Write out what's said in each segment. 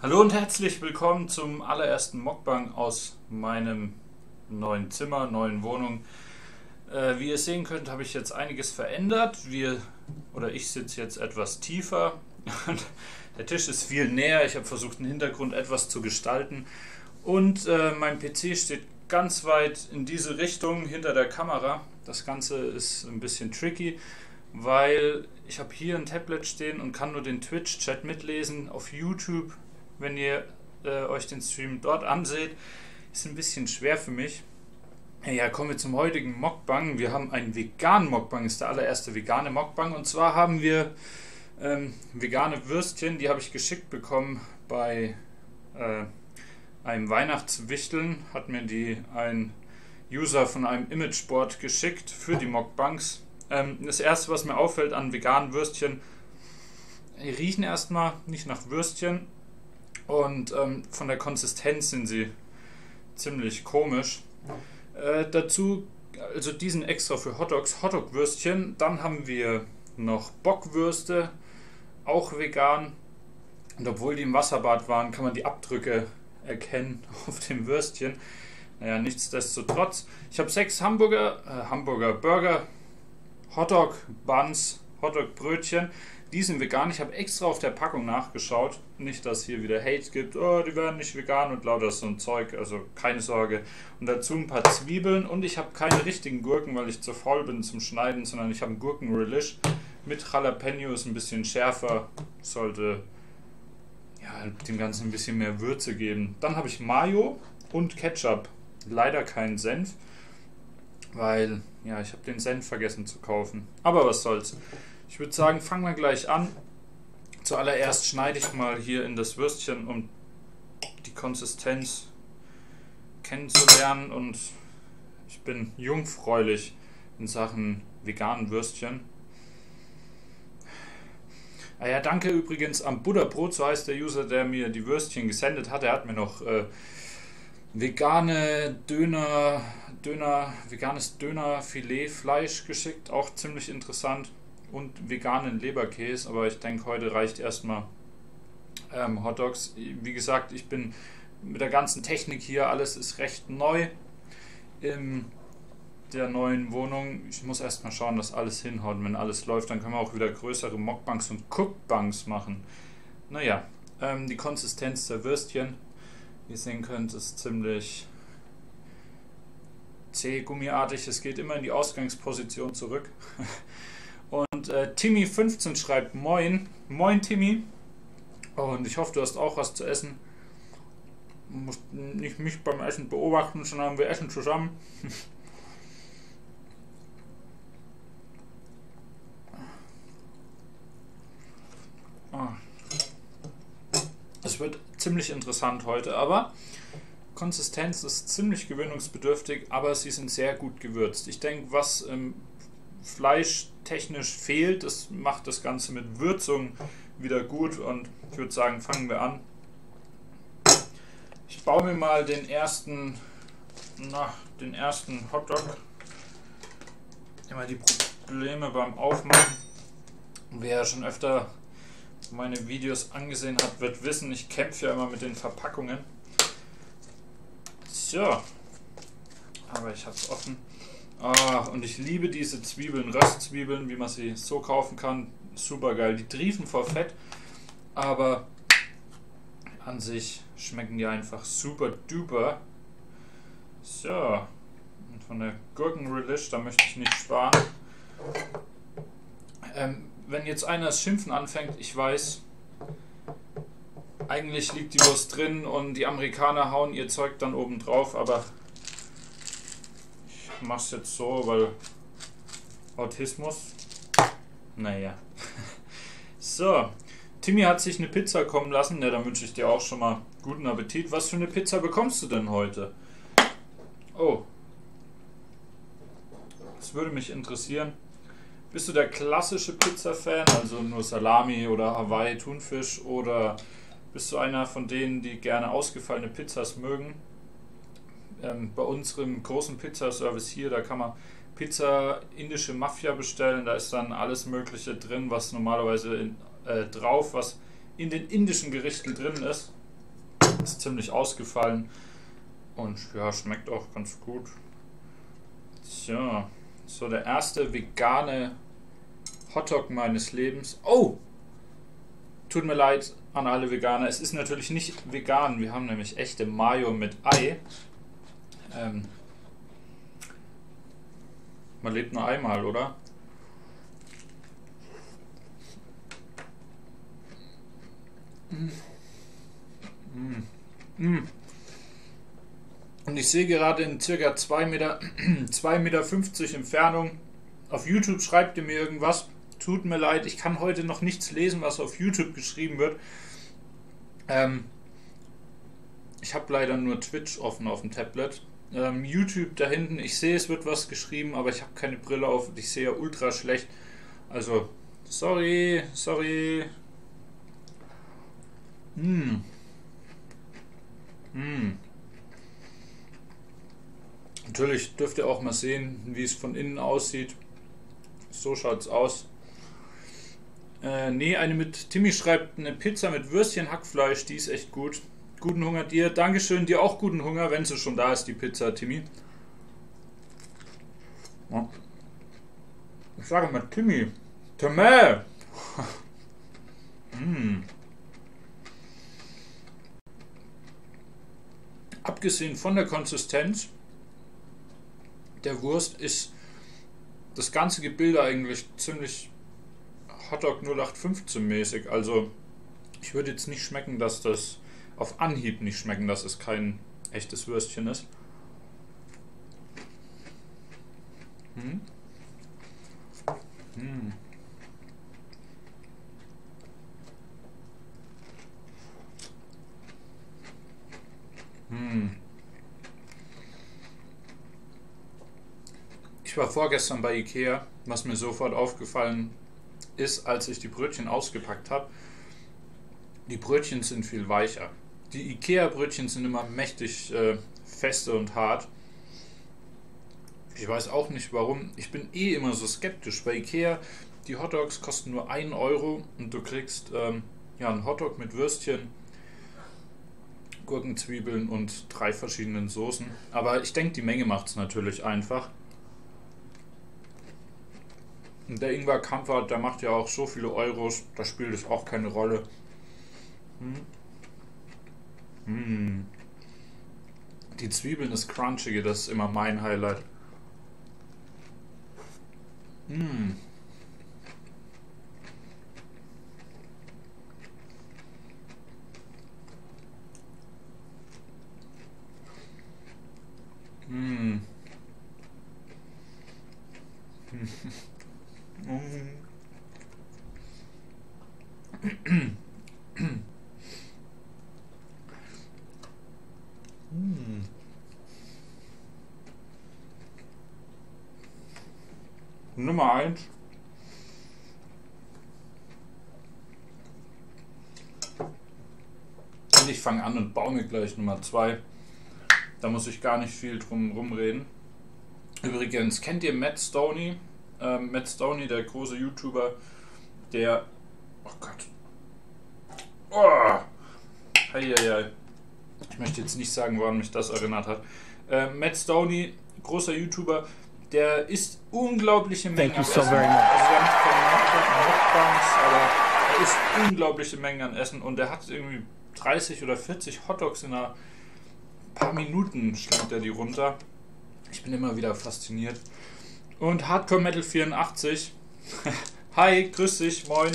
Hallo und herzlich willkommen zum allerersten Mukbang aus meinem neuen Zimmer, neuen Wohnung. Wie ihr sehen könnt, habe ich jetzt einiges verändert. Ich sitze jetzt etwas tiefer und der Tisch ist viel näher. Ich habe versucht, den Hintergrund etwas zu gestalten und mein PC steht ganz weit in diese Richtung hinter der Kamera. Das Ganze ist ein bisschen tricky, weil ich habe hier ein Tablet stehen und kann nur den Twitch-Chat mitlesen. Auf YouTube, wenn ihr euch den Stream dort anseht, ist ein bisschen schwer für mich. Ja, kommen wir zum heutigen Mukbang. Wir haben einen veganen Mukbang, ist der allererste vegane Mukbang. Und zwar haben wir vegane Würstchen, die habe ich geschickt bekommen bei einem Weihnachtswichteln. Hat mir die ein User von einem Imageboard geschickt für die Mukbangs. Das erste, was mir auffällt an veganen Würstchen, die riechen erstmal nicht nach Würstchen und von der Konsistenz sind sie ziemlich komisch. Dazu, also diesen extra für Hotdogs, Hotdog-Würstchen. Dann haben wir noch Bockwürste, auch vegan. Und obwohl die im Wasserbad waren, kann man die Abdrücke erkennen auf dem Würstchen. Naja, nichtsdestotrotz. Ich habe 6 Burger, Hotdog Buns, Hotdog Brötchen. Die sind vegan. Ich habe extra auf der Packung nachgeschaut. Nicht, dass hier wieder Hate gibt. Oh, die werden nicht vegan und lauter so ein Zeug. Also keine Sorge. Und dazu ein paar Zwiebeln. Und ich habe keine richtigen Gurken, weil ich zu faul bin zum Schneiden, sondern ich habe einen Gurken-Relish mit Jalapenos, ein bisschen schärfer. Sollte ja dem Ganzen ein bisschen mehr Würze geben. Dann habe ich Mayo und Ketchup. Leider keinen Senf, weil ja, ich habe den Senf vergessen zu kaufen. Aber was soll's. Ich würde sagen, fangen wir gleich an. Zuallererst schneide ich mal hier in das Würstchen, um die Konsistenz kennenzulernen. Und ich bin jungfräulich in Sachen veganen Würstchen. Ah ja, danke übrigens am Buddha-Brot, so heißt der User, der mir die Würstchen gesendet hat. Er hat mir noch veganes Dönerfiletfleisch geschickt, auch ziemlich interessant. Und veganen Leberkäse, aber ich denke, heute reicht erstmal Hotdogs. Wie gesagt, ich bin mit der ganzen Technik hier, alles ist recht neu in der neuen Wohnung. Ich muss erstmal schauen, dass alles hinhaut. Wenn alles läuft, dann können wir auch wieder größere Mukbangs und Cookbangs machen. Naja, die Konsistenz der Würstchen, wie ihr sehen könnt, ist ziemlich zäh, gummiartig. Es geht immer in die Ausgangsposition zurück. Und Timmy15 schreibt Moin. Moin Timmy. Und ich hoffe, du hast auch was zu essen. Du musst nicht mich beim Essen beobachten, sondern wir essen zusammen. Es wird ziemlich interessant heute, aber Konsistenz ist ziemlich gewöhnungsbedürftig, aber sie sind sehr gut gewürzt. Ich denke, was fleischtechnisch fehlt, das macht das Ganze mit Würzung wieder gut, und ich würde sagen, fangen wir an. Ich baue mir mal den ersten Hotdog. Immer die Probleme beim Aufmachen. Wer ja schon öfter meine Videos angesehen hat, wird wissen, ich kämpfe ja immer mit den Verpackungen. So, aber ich habe es offen. Und ich liebe diese Zwiebeln, Röstzwiebeln, wie man sie so kaufen kann. Super geil. Die triefen vor Fett, aber an sich schmecken die einfach super duper. So, und von der Gurken-Relish, da möchte ich nicht sparen. Wenn jetzt einer das Schimpfen anfängt, ich weiß, eigentlich liegt die Wurst drin und die Amerikaner hauen ihr Zeug dann oben drauf, aber ich mach's jetzt so, weil Autismus. Naja. So, Timmy hat sich eine Pizza kommen lassen. Ja, dann wünsche ich dir auch schon mal guten Appetit. Was für eine Pizza bekommst du denn heute? Oh. Das würde mich interessieren. Bist du der klassische Pizza-Fan, also nur Salami oder Hawaii Thunfisch, oder bist du einer von denen, die gerne ausgefallene Pizzas mögen? Bei unserem großen Pizzaservice hier, da kann man Pizza indische Mafia bestellen. Da ist dann alles Mögliche drin, was normalerweise was in den indischen Gerichten drin ist. Ist ziemlich ausgefallen und ja, schmeckt auch ganz gut. Tja, so der erste vegane Hotdog meines Lebens. Oh! Tut mir leid an alle Veganer. Es ist natürlich nicht vegan. Wir haben nämlich echte Mayo mit Ei. Man lebt nur einmal, oder? Und ich sehe gerade in circa 2,50 Meter Entfernung. Auf YouTube schreibt ihr mir irgendwas. Tut mir leid, ich kann heute noch nichts lesen, was auf YouTube geschrieben wird. Ich habe leider nur Twitch offen auf dem Tablet. YouTube da hinten, ich sehe, es wird was geschrieben, aber ich habe keine Brille auf und ich sehe ja ultra schlecht. Also, sorry. Natürlich dürft ihr auch mal sehen, wie es von innen aussieht. So schaut's aus. Nee, Timmy schreibt eine Pizza mit Würstchen, Hackfleisch, die ist echt gut. Guten Hunger dir. Dankeschön, dir auch guten Hunger, wenn sie schon da ist, die Pizza, Timmy. Ja. Ich sage mal Timmy. Timmy! Abgesehen von der Konsistenz der Wurst ist das ganze Gebilde eigentlich ziemlich Hotdog 0815 mäßig. Also ich würde jetzt nicht schmecken, dass das auf Anhieb nicht schmecken, dass es kein echtes Würstchen ist. Ich war vorgestern bei Ikea, was mir sofort aufgefallen ist, als ich die Brötchen ausgepackt habe. Die Brötchen sind viel weicher. Die Ikea-Brötchen sind immer mächtig feste und hart. Ich weiß auch nicht warum. Ich bin immer so skeptisch. Bei Ikea, die Hotdogs kosten nur 1 Euro und du kriegst einen Hotdog mit Würstchen, Gurken, Zwiebeln und 3 verschiedenen Soßen. Aber ich denke, die Menge macht es natürlich einfach. Und der Ingwer Kampfert, der macht ja auch so viele Euros, da spielt es auch keine Rolle. Die Zwiebeln, das Crunchige, das ist immer mein Highlight. Nummer 1. Und ich fange an und baue mir gleich Nummer 2. Da muss ich gar nicht viel drum rumreden. Übrigens, kennt ihr Matt Stoney? Matt Stoney, der große YouTuber, der... Oh Gott. Oh. Heieiei. Ich möchte jetzt nicht sagen, woran mich das erinnert hat. Matt Stoney, großer YouTuber, der isst unglaubliche Mengen an Essen. Also der macht keine Mukbangs, aber er isst unglaubliche Mengen an Essen und der hat irgendwie 30 oder 40 Hotdogs in ein paar Minuten schlingt er die runter. Ich bin immer wieder fasziniert. Und Hardcore Metal 84. Hi, grüß dich, moin.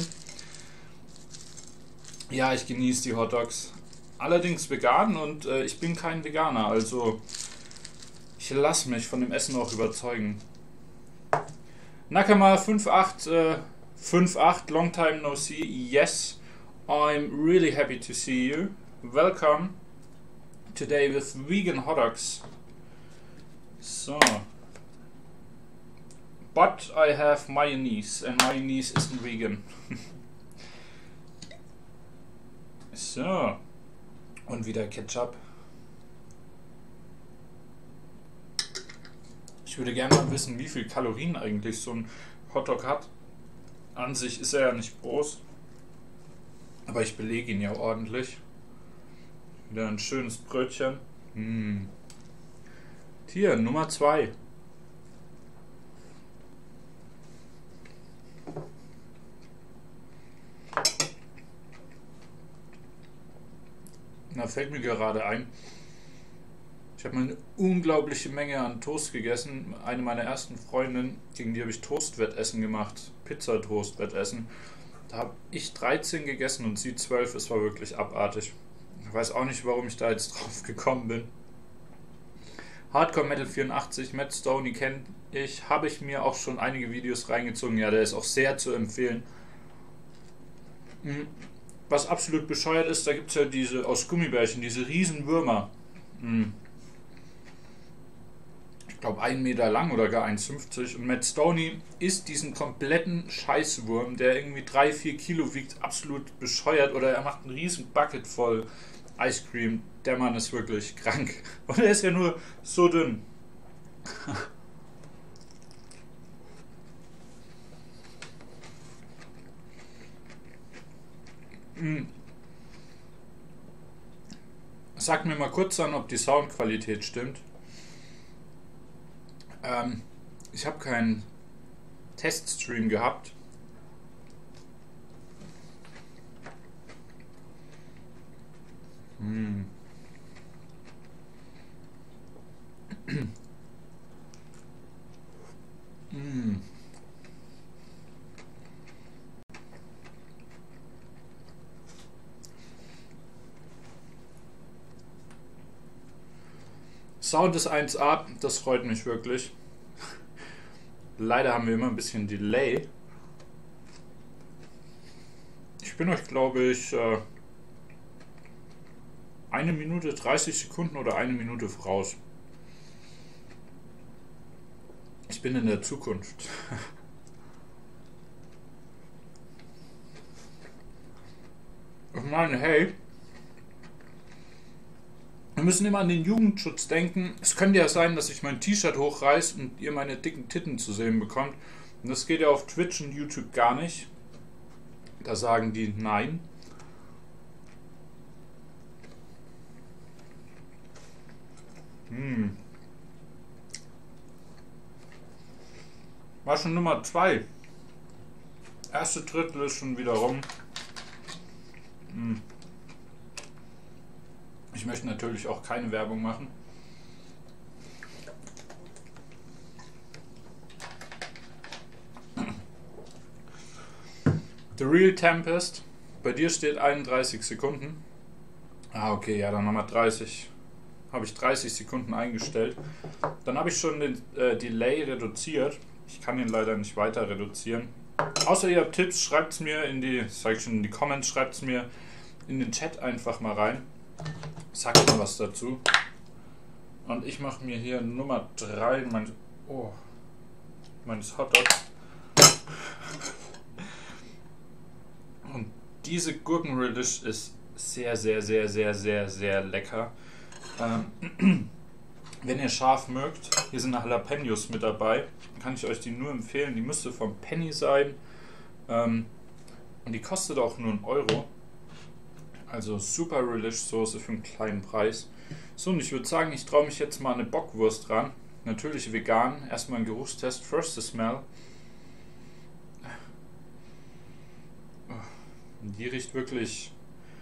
Ja, ich genieße die Hotdogs. Allerdings vegan und ich bin kein Veganer, also ich lasse mich von dem Essen auch überzeugen. Nakama 58, long time no see. Yes, I'm really happy to see you. Welcome today with vegan hotdogs. So. But I have mayonnaise and mayonnaise isn't vegan. So. Und wieder Ketchup. Ich würde gerne mal wissen, wie viel Kalorien eigentlich so ein Hotdog hat. An sich ist er ja nicht groß. Aber ich belege ihn ja ordentlich. Wieder ein schönes Brötchen. Hier, Nummer 2. Da fällt mir gerade ein, ich habe mal eine unglaubliche Menge an Toast gegessen. Eine meiner ersten Freundinnen, gegen die habe ich Toastwettessen gemacht. Pizzatoast-Wettessen. Da habe ich 13 gegessen und sie 12. Es war wirklich abartig. Ich weiß auch nicht, warum ich da jetzt drauf gekommen bin. Hardcore Metal 84, Matt Stoney kenne ich. Habe ich mir auch schon einige Videos reingezogen. Ja, der ist auch sehr zu empfehlen. Was absolut bescheuert ist, da gibt es ja diese aus Gummibärchen, diese riesen Würmer. Ich glaube 1 Meter lang oder gar 1,50. Und Matt Stoney isst diesen kompletten Scheißwurm, der irgendwie 3-4 Kilo wiegt, absolut bescheuert. Oder er macht einen riesen Bucket voll Ice Cream. Der Mann ist wirklich krank. Und er ist ja nur so dünn. Sag mir mal kurz an, ob die Soundqualität stimmt. Ich habe keinen Teststream gehabt. Sound ist 1A, das freut mich wirklich. Leider haben wir immer ein bisschen Delay. Ich bin euch, glaube ich, 1 Minute 30 Sekunden oder 1 Minute voraus. Ich bin in der Zukunft. Ich meine, hey, wir müssen immer an den Jugendschutz denken. Es könnte ja sein, dass ich mein T-Shirt hochreiße und ihr meine dicken Titten zu sehen bekommt. Und das geht ja auf Twitch und YouTube gar nicht. Da sagen die nein. War schon Nummer 2. Erste Drittel ist schon wieder rum. Ich möchte natürlich auch keine Werbung machen. The Real Tempest. Bei dir steht 31 Sekunden. Ah, okay, ja, dann haben wir 30. Habe ich 30 Sekunden eingestellt. Dann habe ich schon den Delay reduziert. Ich kann ihn leider nicht weiter reduzieren. Außer ihr habt Tipps, schreibt es mir in die, sag ich schon, in die Comments, schreibt es mir in den Chat einfach mal rein. Sagt mir was dazu. Und ich mache mir hier Nummer 3 meines Hotdogs. Und diese Gurkenrelish ist sehr, sehr, sehr, sehr, sehr, sehr lecker. Wenn ihr scharf mögt, hier sind Jalapenos mit dabei, kann ich euch die nur empfehlen. Die müsste vom Penny sein. Und die kostet auch nur 1 Euro. Also super Relish Soße für einen kleinen Preis. So, und ich würde sagen, ich traue mich jetzt mal eine Bockwurst ran. Natürlich vegan. Erstmal ein Geruchstest. First the smell. Die riecht wirklich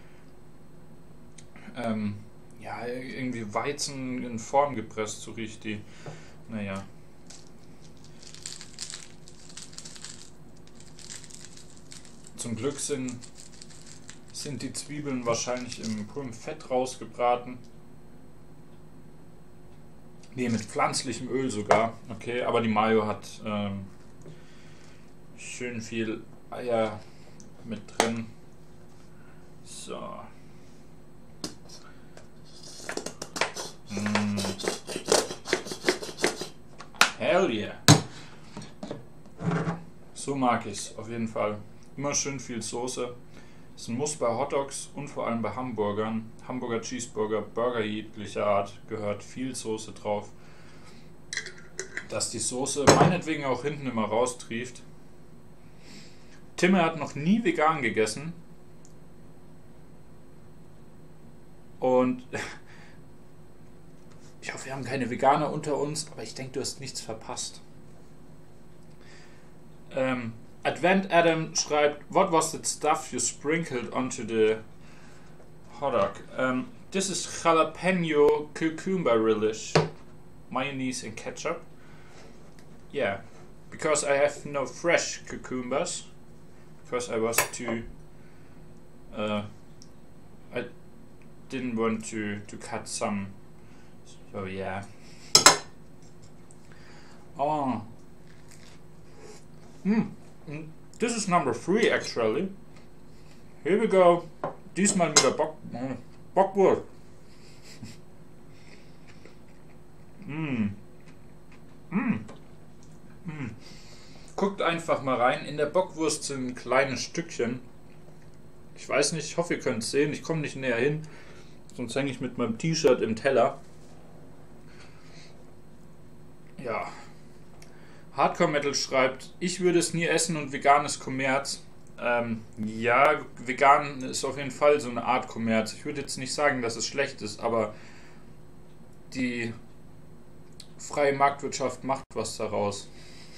ja, irgendwie Weizen in Form gepresst, so riecht die. Naja. Zum Glück sind die Zwiebeln wahrscheinlich im puren Fett rausgebraten. Ne, mit pflanzlichem Öl sogar. Okay, aber die Mayo hat schön viel Eier mit drin. So. Hell yeah. So mag ich's, auf jeden Fall. Immer schön viel Soße. Ist ein Muss bei Hotdogs und vor allem bei Hamburgern. Hamburger Cheeseburger, Burger jeglicher Art, gehört viel Soße drauf. Dass die Soße meinetwegen auch hinten immer raustrieft. Timme hat noch nie vegan gegessen. Und ich hoffe, wir haben keine Veganer unter uns, aber ich denke, du hast nichts verpasst. Advent Adam schreibt, what was that stuff you sprinkled onto the hot dog? This is jalapeno cucumber relish, mayonnaise and ketchup. Yeah, because I have no fresh cucumbers, because I was too, I didn't want to cut some, so yeah. Oh, this is number 3 actually. Here we go. Diesmal mit der Bockwurst. Guckt einfach mal rein. In der Bockwurst sind kleine Stückchen. Ich weiß nicht, ich hoffe, ihr könnt es sehen. Ich komme nicht näher hin, sonst hänge ich mit meinem T-Shirt im Teller. Ja. Hardcore Metal schreibt, ich würde es nie essen und veganes Kommerz. Ja, vegan ist auf jeden Fall so eine Art Kommerz. Ich würde jetzt nicht sagen, dass es schlecht ist, aber die freie Marktwirtschaft macht was daraus.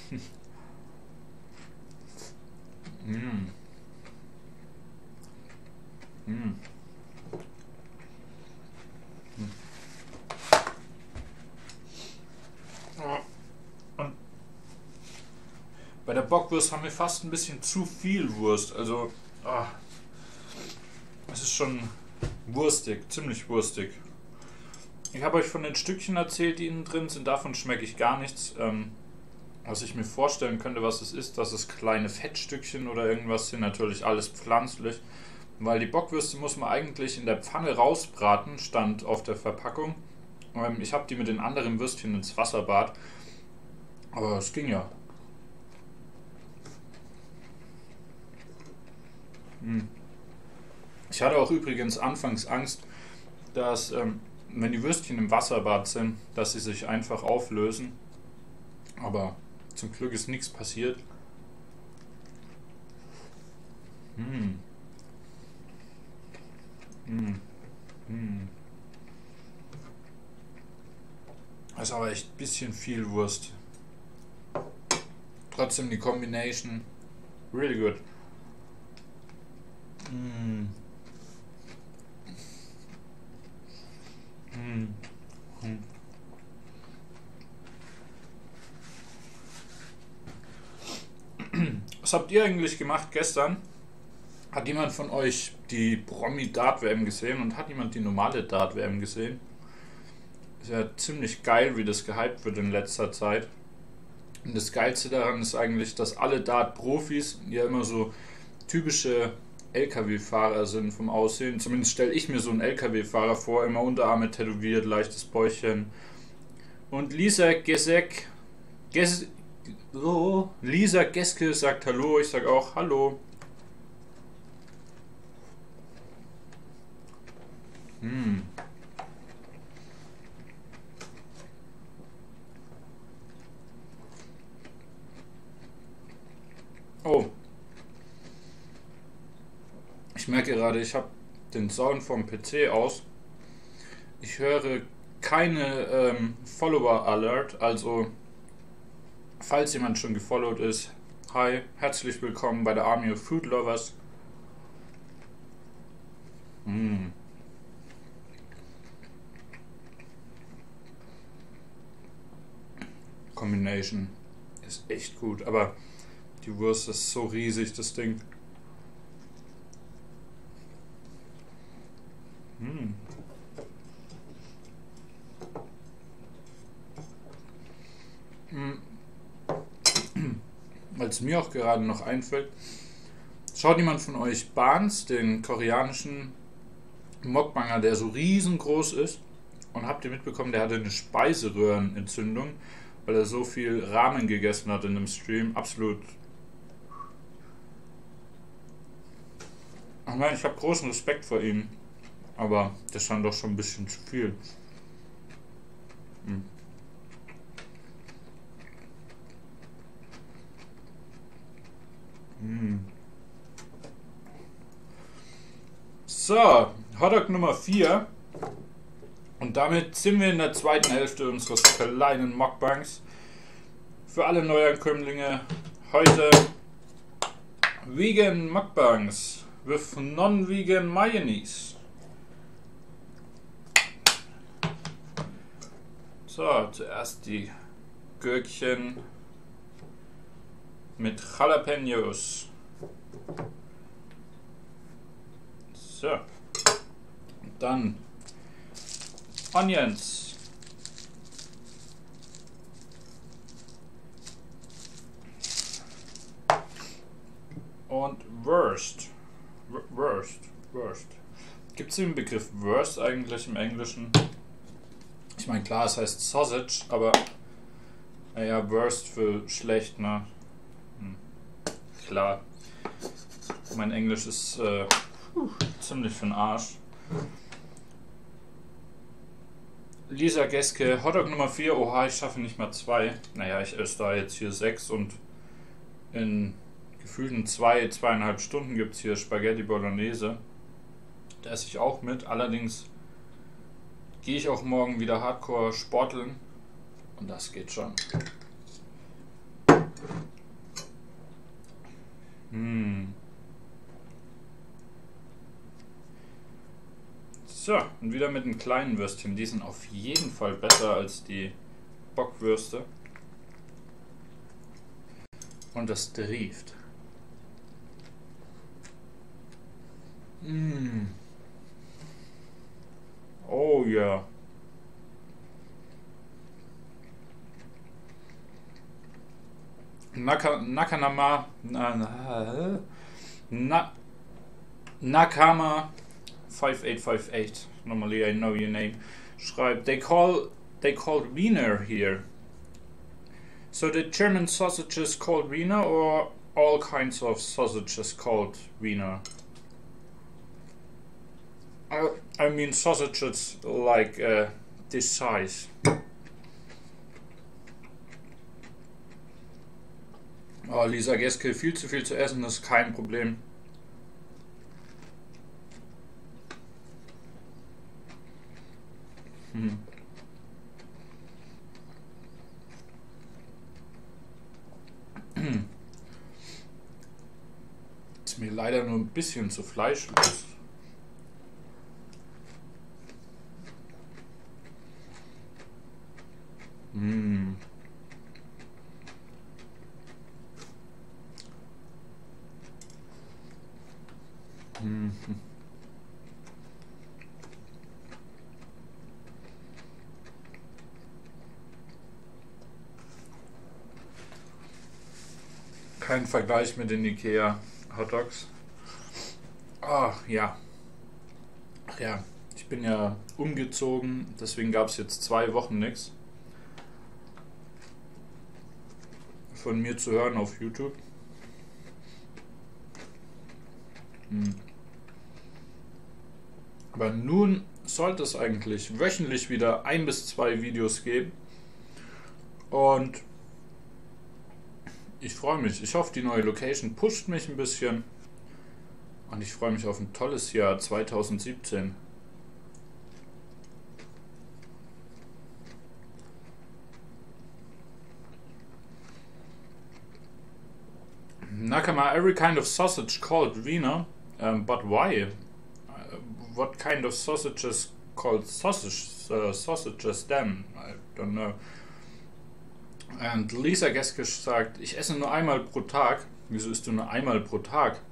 Und bei der Bockwurst haben wir fast ein bisschen zu viel Wurst. Also, es ist schon wurstig, ziemlich wurstig. Ich habe euch von den Stückchen erzählt, die innen drin sind. Davon schmecke ich gar nichts. Was ich mir vorstellen könnte, was es ist, dass es kleine Fettstückchen oder irgendwas sind. Natürlich alles pflanzlich. Weil die Bockwürste muss man eigentlich in der Pfanne rausbraten, stand auf der Verpackung. Ich habe die mit den anderen Würstchen ins Wasserbad. Aber es ging ja. Ich hatte auch übrigens anfangs Angst, dass, wenn die Würstchen im Wasserbad sind, dass sie sich einfach auflösen. Aber zum Glück ist nichts passiert. Das ist aber echt ein bisschen viel Wurst. Trotzdem die Combination really good. Was habt ihr eigentlich gemacht gestern? Hat jemand von euch die Promi-Dart-WM gesehen und hat jemand die normale Dart-WM gesehen? Ist ja ziemlich geil, wie das gehypt wird in letzter Zeit. Und das Geilste daran ist eigentlich, dass alle Dart-Profis ja immer so typische LKW-Fahrer sind vom Aussehen. Zumindest stelle ich mir so einen LKW-Fahrer vor, immer Unterarme tätowiert, leichtes Bäuchchen. Und Lisa Geske sagt Hallo, ich sage auch Hallo. Oh. Ich merke gerade, ich habe den Sound vom PC aus. Ich höre keine Follower-Alert, also falls jemand schon gefollowt ist, hi, herzlich willkommen bei der Army of Food Lovers. Combination ist echt gut, aber die Wurst ist so riesig, das Ding. Weil es mir auch gerade noch einfällt, schaut jemand von euch Barnes, den koreanischen Mukbanger, der so riesengroß ist, und habt ihr mitbekommen, der hatte eine Speiseröhrenentzündung, weil er so viel Ramen gegessen hat in dem Stream. Absolut. Ach nein, ich habe großen Respekt vor ihm, aber das ist dann doch schon ein bisschen zu viel. So, Hotdog Nummer 4. Und damit sind wir in der zweiten Hälfte unseres kleinen Mukbangs. Für alle Neuankömmlinge heute Vegan Mukbangs with non-vegan Mayonnaise. So, zuerst die Gürkchen mit Jalapenos. So, dann Onions. Und Wurst. Wurst. Gibt es den Begriff Wurst eigentlich im Englischen? Ich meine, klar, es heißt Sausage, aber naja, Wurst für schlecht, ne? Klar. Mein Englisch ist ziemlich für den Arsch. Lisa Geske, Hotdog Nummer 4, oha, ich schaffe nicht mal 2. Naja, ich esse da jetzt hier 6 und in gefühlten 2,5 Stunden gibt es hier Spaghetti Bolognese. Da esse ich auch mit, allerdings gehe ich auch morgen wieder Hardcore sporteln und das geht schon. So, und wieder mit den kleinen Würstchen. Die sind auf jeden Fall besser als die Bockwürste. Und das trieft. Oh ja. Nakama 5858. Normally I know your name. Schreibt, they call Wiener here. So the German sausages called Wiener, or all kinds of sausages called Wiener? I mean sausages like this size. Oh, Lisa Geske, viel zu essen, das ist kein Problem. Ist mir leider nur ein bisschen zu fleischlos. Kein Vergleich mit den Ikea Hotdogs. Ach ja. Ach ja, ich bin ja umgezogen, deswegen gab es jetzt 2 Wochen nichts von mir zu hören auf YouTube. Aber nun sollte es eigentlich wöchentlich wieder 1 bis 2 Videos geben. Und ich freue mich. Ich hoffe, die neue Location pusht mich ein bisschen. Und ich freue mich auf ein tolles Jahr 2017. Nakama, every kind of sausage called Wiener, but why? What kind of sausages called sausages then? I don't know. Und Lisa Geskisch sagt, ich esse nur einmal pro Tag. Wieso isst du nur einmal pro Tag?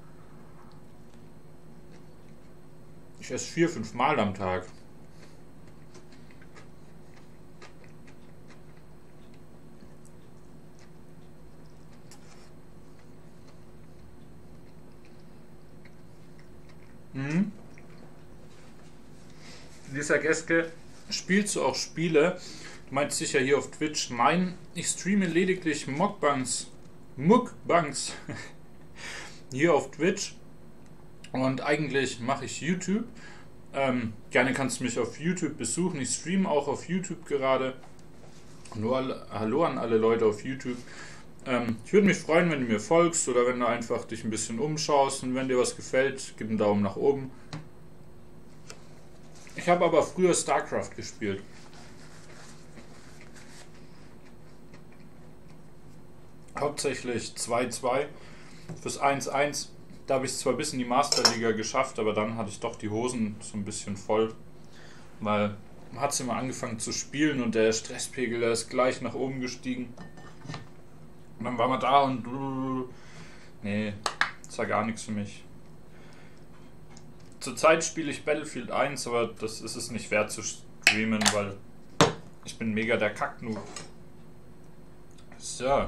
Ich esse 4-5 Mal am Tag. Lisa Geske, spielst du auch Spiele? Du meinst sicher hier auf Twitch? Nein, ich streame lediglich Mukbangs hier auf Twitch und eigentlich mache ich YouTube. Gerne kannst du mich auf YouTube besuchen. Ich streame auch auf YouTube gerade. Hallo an alle Leute auf YouTube. Ich würde mich freuen, wenn du mir folgst oder wenn du einfach dich ein bisschen umschaust und wenn dir was gefällt, gib einen Daumen nach oben. Ich habe aber früher StarCraft gespielt. Hauptsächlich 2-2. Fürs 1-1, da habe ich es zwar bis in die Masterliga geschafft, aber dann hatte ich doch die Hosen so ein bisschen voll, weil man hat immer angefangen zu spielen und der Stresspegel, der ist gleich nach oben gestiegen. Und dann war man da und nee, das war gar nichts für mich. Zurzeit spiele ich Battlefield 1, aber das ist es nicht wert zu streamen, weil ich bin mega der Kacknoob. So.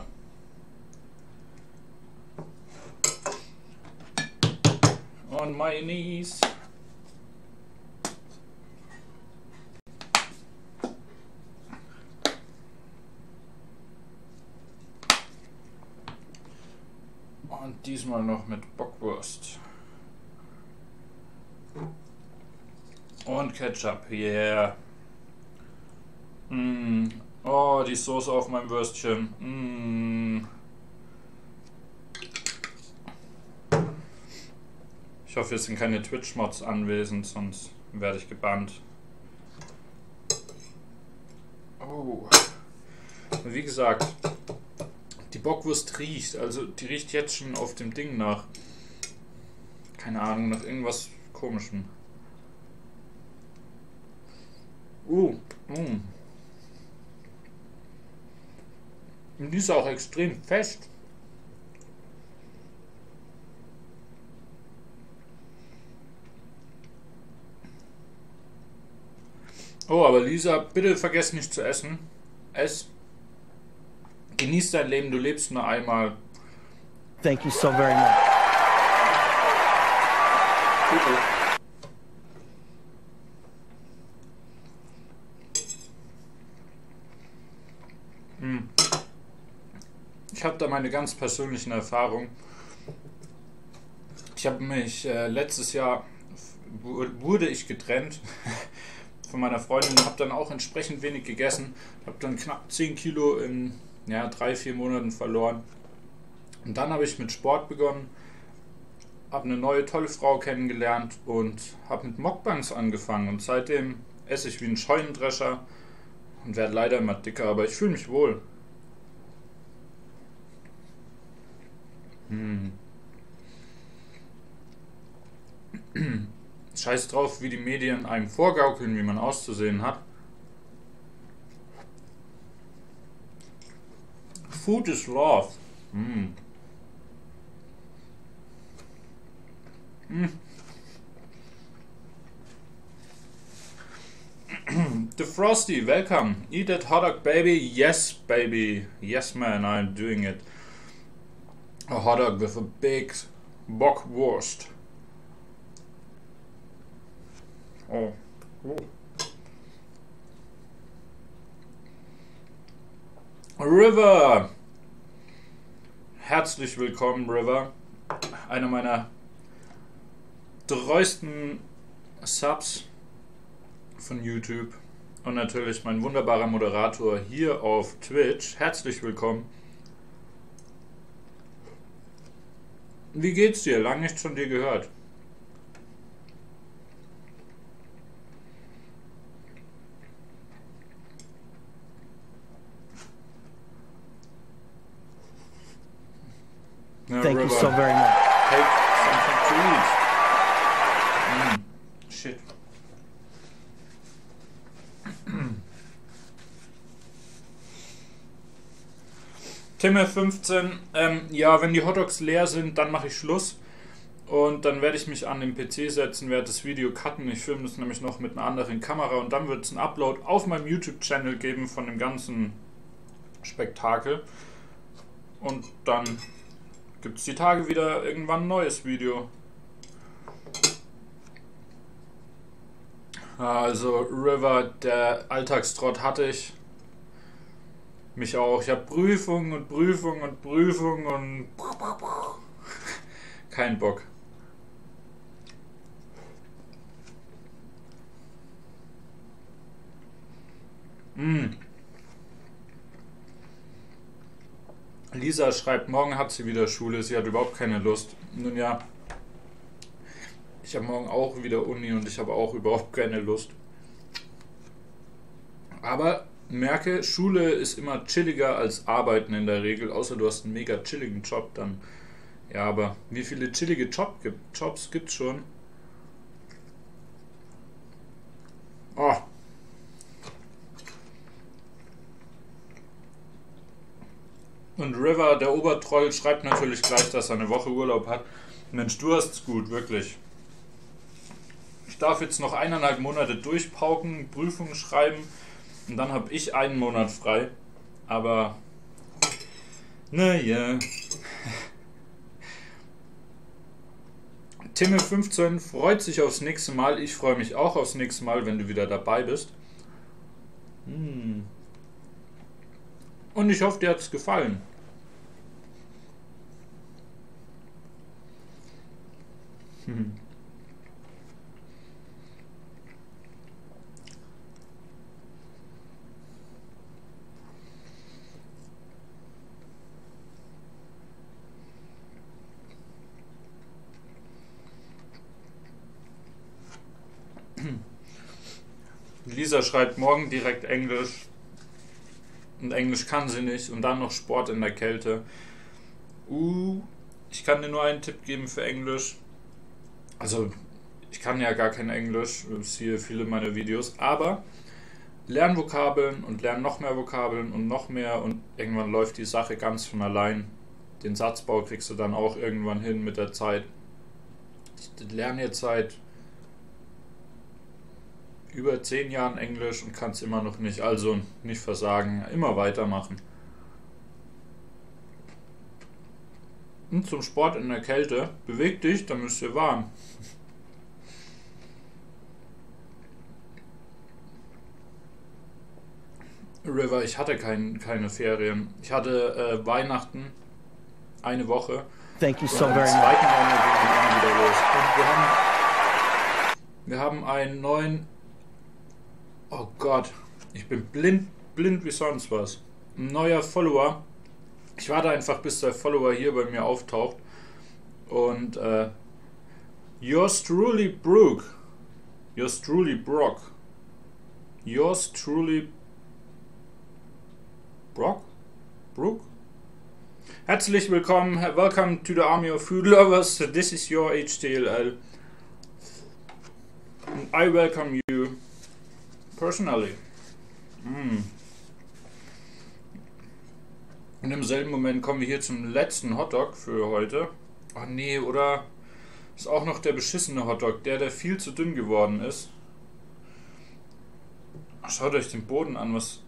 On my knees. Und diesmal noch mit Bockwurst. Und Ketchup, yeah. Oh, die Soße auf meinem Würstchen. Ich hoffe, es sind keine Twitch-Mods anwesend, sonst werde ich gebannt. Oh. Wie gesagt, die Bockwurst riecht, also die riecht jetzt schon auf dem Ding nach. Keine Ahnung, nach irgendwas Komischem. Und die ist auch extrem fest. Oh, aber Lisa, bitte vergiss nicht zu essen. Genieß dein Leben, du lebst nur einmal. Thank you so very much. Bitte. Ich habe da meine ganz persönlichen Erfahrungen. Ich habe mich letztes Jahr wurde ich getrennt von meiner Freundin und habe dann auch entsprechend wenig gegessen. Habe dann knapp 10 Kilo in 3-4 Monaten verloren. Und dann habe ich mit Sport begonnen, habe eine neue tolle Frau kennengelernt und habe mit Mukbangs angefangen. Und seitdem esse ich wie ein Scheunendrescher und werde leider immer dicker, aber ich fühle mich wohl. Scheiß drauf, wie die Medien einem vorgaukeln, wie man auszusehen hat. Food is love. The Frosty, welcome. Eat that hot dog, baby. Yes, baby. Yes, man, I'm doing it. A hot dog with a big Bockwurst. Oh. River! Herzlich willkommen, River. Einer meiner treuesten Subs von YouTube. Und natürlich mein wunderbarer Moderator hier auf Twitch. Herzlich willkommen. Wie geht's dir? Lang nicht von dir gehört. Thank you so very much. Take something to eat. Shit. Timme 15. Ja, wenn die Hotdogs leer sind, dann mache ich Schluss. Und dann werde ich mich an den PC setzen, werde das Video cutten. Ich filme das nämlich noch mit einer anderen Kamera und dann wird es einen Upload auf meinem YouTube-Channel geben von dem ganzen Spektakel. Und dann gibt es die Tage wieder irgendwann ein neues Video. Also River, der Alltagstrott hatte ich. Mich auch. Ich habe Prüfung und Prüfung und Prüfung und kein Bock. Lisa schreibt, morgen hat sie wieder Schule, sie hat überhaupt keine Lust. Nun ja, ich habe morgen auch wieder Uni und ich habe auch überhaupt keine Lust. Aber merke, Schule ist immer chilliger als Arbeiten in der Regel, außer du hast einen mega chilligen Job, dann ja, aber wie viele chillige Jobs gibt's schon? Oh. Und River, der Obertroll, schreibt natürlich gleich, dass er eine Woche Urlaub hat. Mensch, du hast's gut, wirklich. Ich darf jetzt noch 1,5 Monate durchpauken, Prüfungen schreiben und dann habe ich einen Monat frei. Aber, naja. Timme15 freut sich aufs nächste Mal. Ich freue mich auch aufs nächste Mal, wenn du wieder dabei bist. Und ich hoffe, dir hat es gefallen. Lisa schreibt morgen direkt Englisch. Und Englisch kann sie nicht. Und dann noch Sport in der Kälte. Ich kann dir nur einen Tipp geben für Englisch. Also, ich kann ja gar kein Englisch. Ich sehe viele meiner Videos. Aber lern Vokabeln und lern noch mehr Vokabeln und noch mehr. Und irgendwann läuft die Sache ganz von allein. Den Satzbau kriegst du dann auch irgendwann hin mit der Zeit. Ich lerne jetzt seit über 10 Jahren Englisch und kann es immer noch nicht, also nicht versagen, immer weitermachen. Und zum Sport in der Kälte, beweg dich, dann ist dir warm. River, ich hatte keine Ferien. Ich hatte Weihnachten, eine Woche. Thank you so Und am very much. 2. Januar ging die Uni wieder los. Und wir haben einen neuen. Oh Gott, ich bin blind wie sonst was. Ein neuer Follower. Ich warte einfach, bis der Follower hier bei mir auftaucht. Und yours truly Brooke. Yours truly Brock. Yours truly Brock? Brooke? Herzlich willkommen. Welcome to the army of food lovers. This is your HTLL. And I welcome you personally. Und im selben Moment kommen wir hier zum letzten Hotdog für heute. Oh nee, oder ist auch noch der beschissene Hotdog, der viel zu dünn geworden ist. Schaut euch den Boden an, was...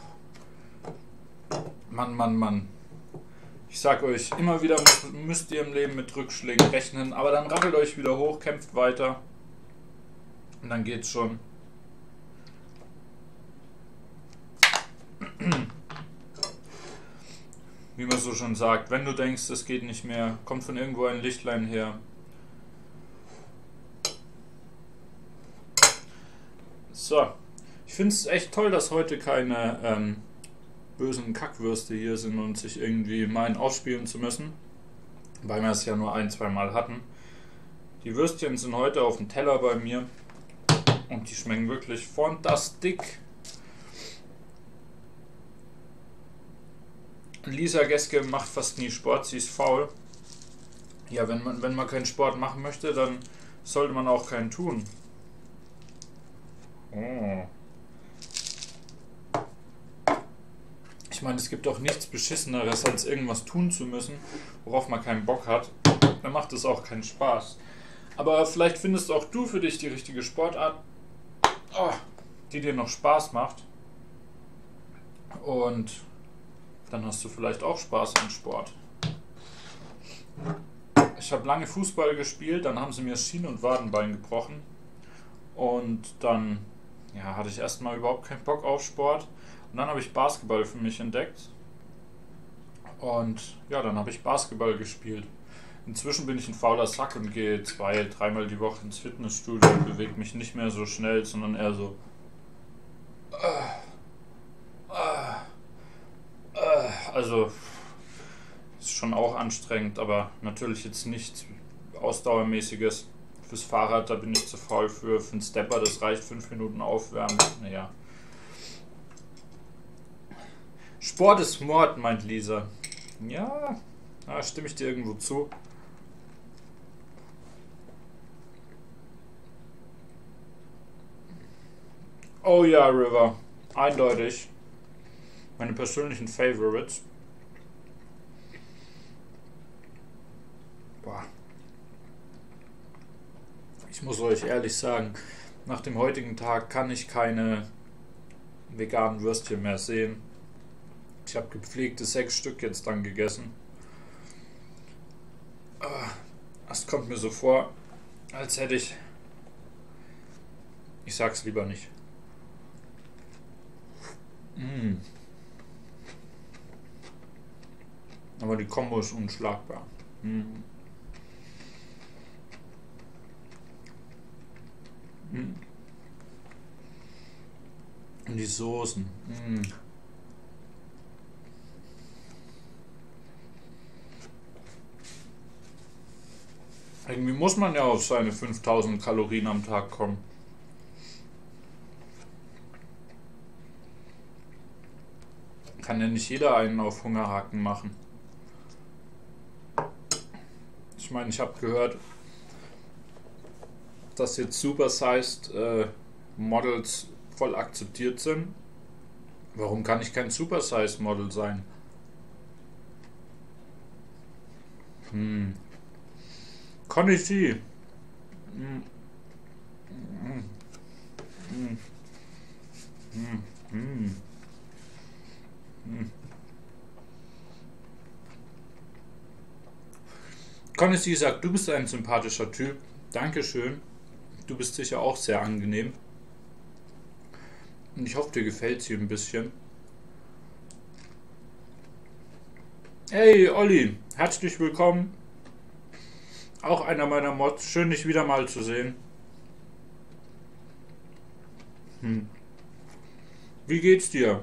Mann. Ich sag euch, immer wieder müsst ihr im Leben mit Rückschlägen rechnen, aber dann rappelt euch wieder hoch, kämpft weiter und dann geht's schon. Wie man so schon sagt, wenn du denkst, es geht nicht mehr, kommt von irgendwo ein Lichtlein her. So, ich finde es echt toll, dass heute keine bösen Kackwürste hier sind und sich irgendwie meinen ausspielen zu müssen, weil wir es ja nur 1-2 Mal hatten. Die Würstchen sind heute auf dem Teller bei mir und die schmecken wirklich fantastisch. Lisa Geske macht fast nie Sport, sie ist faul. Ja, wenn man keinen Sport machen möchte, dann sollte man auch keinen tun. Oh. Ich meine, es gibt auch nichts Beschisseneres, als irgendwas tun zu müssen, worauf man keinen Bock hat. Dann macht es auch keinen Spaß. Aber vielleicht findest auch du für dich die richtige Sportart, die dir noch Spaß macht. Und dann hast du vielleicht auch Spaß am Sport. Ich habe lange Fußball gespielt, dann haben sie mir Schien- und Wadenbein gebrochen. Und dann hatte ich erstmal überhaupt keinen Bock auf Sport. Und dann habe ich Basketball für mich entdeckt. Und ja, dann habe ich Basketball gespielt. Inzwischen bin ich ein fauler Sack und gehe 2-3 Mal die Woche ins Fitnessstudio und bewege mich nicht mehr so schnell, sondern eher so. Also ist schon auch anstrengend, aber natürlich jetzt nichts Ausdauermäßiges. Fürs Fahrrad, da bin ich zu faul für einen Stepper, das reicht 5 Minuten aufwärmen. Naja. Sport ist Mord, meint Lisa. Ja, da stimme ich dir irgendwo zu. Oh ja, River. Eindeutig. Meine persönlichen Favorites. Boah. Ich muss euch ehrlich sagen, nach dem heutigen Tag kann ich keine veganen Würstchen mehr sehen. Ich habe gepflegte 6 Stück jetzt dann gegessen. Das kommt mir so vor, als hätte ich... Ich sag's lieber nicht. Aber die Kombo ist unschlagbar. Und die Soßen. Irgendwie muss man ja auf seine 5000 Kalorien am Tag kommen. Kann ja nicht jeder einen auf Hungerhaken machen. Ich meine, ich habe gehört, dass jetzt Supersized Models voll akzeptiert sind. Warum kann ich kein Supersized Model sein? Kann ich sie? Conny sagt, du bist ein sympathischer Typ. Dankeschön. Du bist sicher auch sehr angenehm. Und ich hoffe, dir gefällt sie ein bisschen. Hey Olli, herzlich willkommen. Auch einer meiner Mods. Schön, dich wieder mal zu sehen. Wie geht's dir?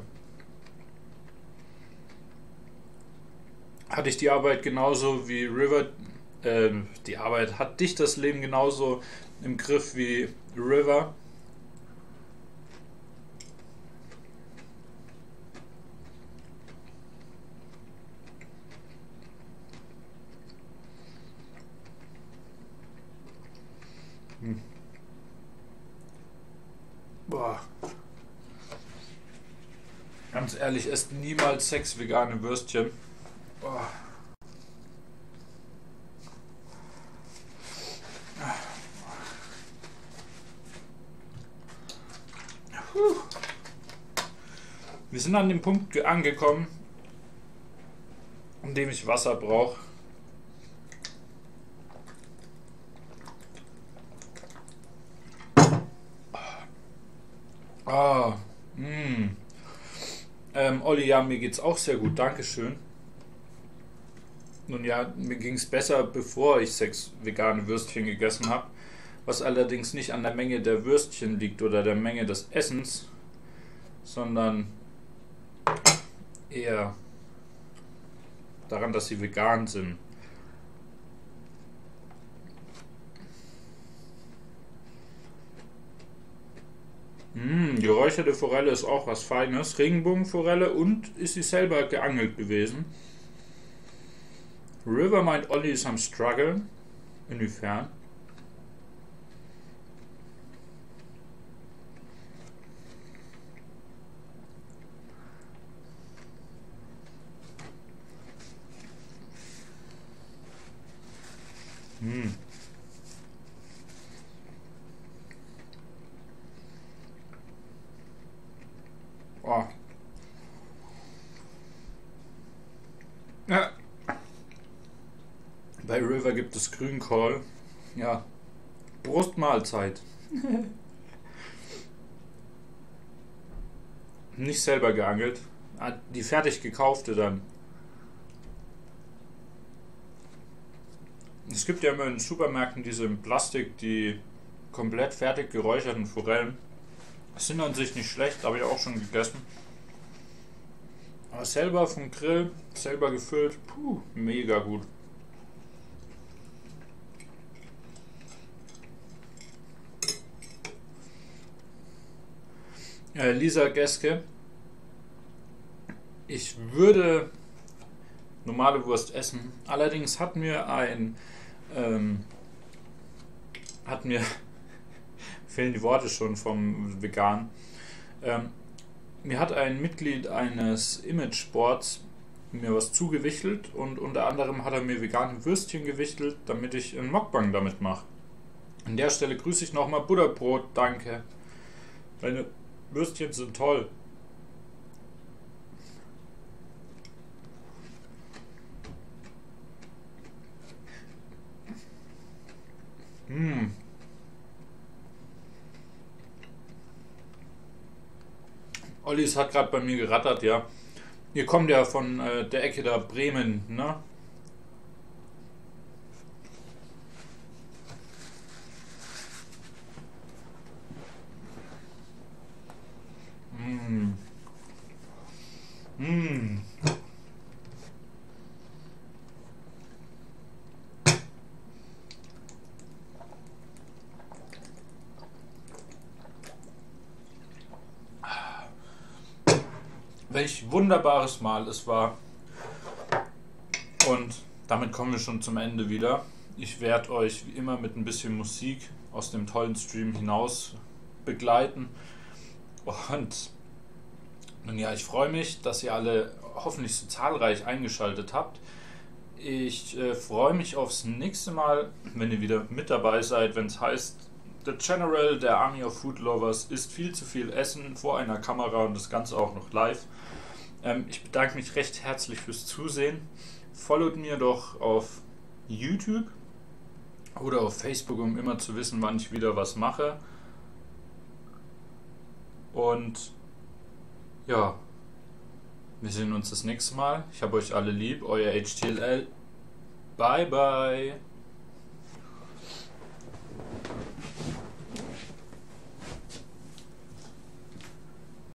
Hatte ich die Arbeit genauso wie River? Die Arbeit hat dich das Leben genauso im Griff wie River? Boah. Ganz ehrlich, esst niemals 6 vegane Würstchen. Boah. Wir sind an dem Punkt angekommen, an dem ich Wasser brauche. Olli, ja, mir geht's auch sehr gut, Dankeschön. Nun ja, mir ging es besser, bevor ich 6 vegane Würstchen gegessen habe, was allerdings nicht an der Menge der Würstchen liegt oder der Menge des Essens, sondern eher daran, dass sie vegan sind. Geräucherte Forelle ist auch was Feines. Regenbogenforelle, und ist sie selber geangelt gewesen. River meint, Olli ist am Struggle. Inwiefern? Oh. Ja. Bei River gibt es Grünkohl. Ja. Brustmahlzeit. Nicht selber geangelt. Die fertig gekaufte dann. Es gibt ja immer in Supermärkten diese in Plastik, die komplett fertig geräucherten Forellen. Sind an sich nicht schlecht, habe ich auch schon gegessen. Aber selber vom Grill, selber gefüllt, mega gut. Lisa Geske. Ich würde normale Wurst essen. Allerdings hat mir fehlen die Worte schon vom Vegan. Mir hat ein Mitglied eines Image-Sports mir was zugewichtelt und unter anderem hat er mir vegane Würstchen gewichtelt, damit ich einen Mukbang damit mache. An der Stelle grüße ich nochmal Butterbrot, danke. Deine Würstchen sind toll. Ollis hat gerade bei mir gerattert, ja. Ihr kommt ja von der Ecke da Bremen, ne? Mm. Mm. Welch wunderbares Mahl es war. Und damit kommen wir schon zum Ende wieder. Ich werde euch wie immer mit ein bisschen Musik aus dem tollen Stream hinaus begleiten. Und nun ja, ich freue mich, dass ihr alle hoffentlich so zahlreich eingeschaltet habt. Ich freue mich aufs nächste Mal, wenn ihr wieder mit dabei seid, wenn es heißt, The General, der Army of Food Lovers, isst viel zu viel Essen vor einer Kamera und das Ganze auch noch live. Ich bedanke mich recht herzlich fürs Zusehen. Followt mir doch auf YouTube oder auf Facebook, um immer zu wissen, wann ich wieder was mache. Und ja, wir sehen uns das nächste Mal. Ich habe euch alle lieb. Euer HTLL. Bye bye.